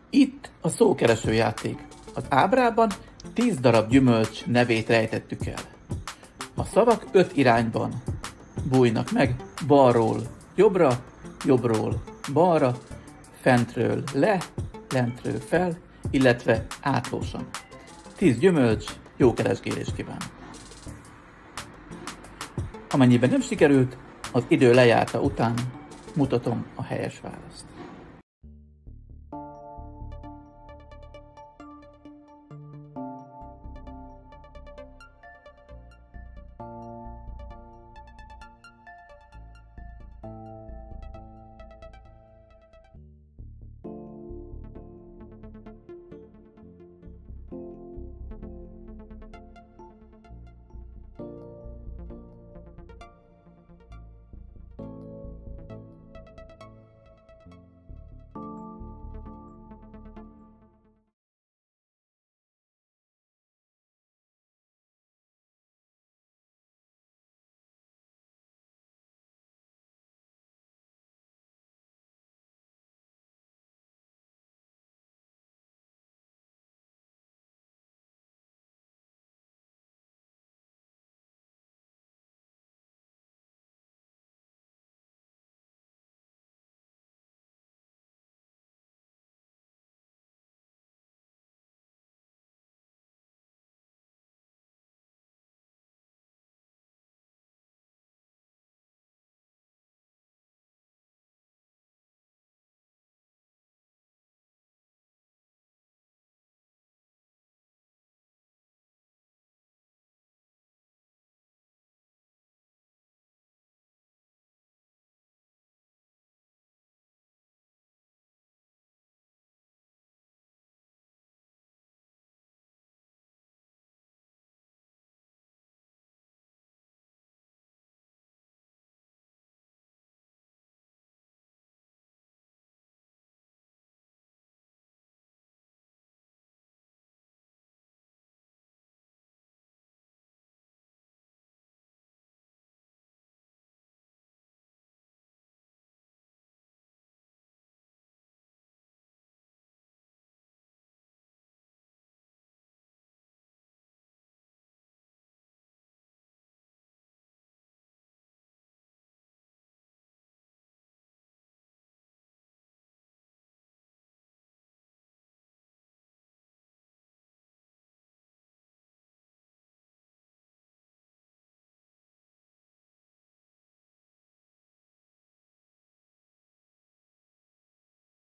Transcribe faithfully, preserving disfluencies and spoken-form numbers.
Itt a szókereső játék. Az ábrában tíz darab gyümölcs nevét rejtettük el. A szavak öt irányban bújnak meg, balról jobbra, jobbról balra, fentről le, lentről fel, illetve átlósan. Tíz gyümölcs, jó keresgélést kívánok! Amennyiben nem sikerült, az idő lejárta után mutatom a helyes választ.